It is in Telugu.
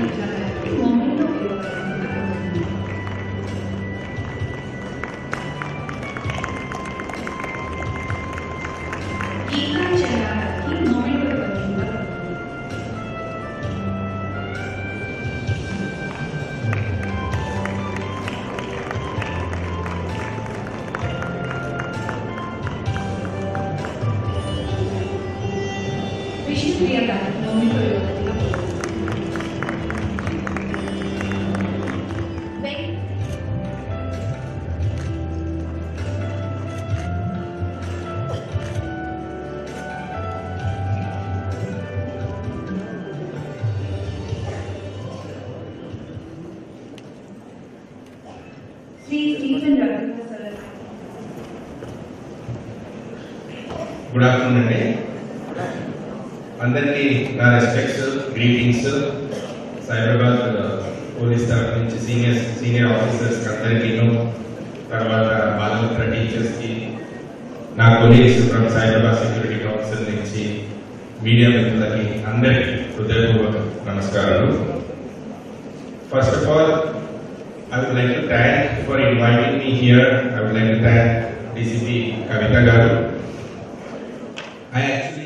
Stephen Raveendra, sir. Good afternoon, అందరికీ నా రెస్పెక్ట్స్, గ్రీటింగ్స్. సైబరాబాద్ పోలీస్ తరఫు నుంచి సీనియర్ ఆఫీసర్స్ అందరికీ, తర్వాత బాలమిత్ర టీచర్స్కి, నా colleagues from Cyberabad security council నుంచి మీడియా మిత్రులకి అందరికీ హృదయపూర్వక నమస్కారాలు. First of all, I would like to thank for inviting me here. I would like to thank DCP Kavita Garu. I actually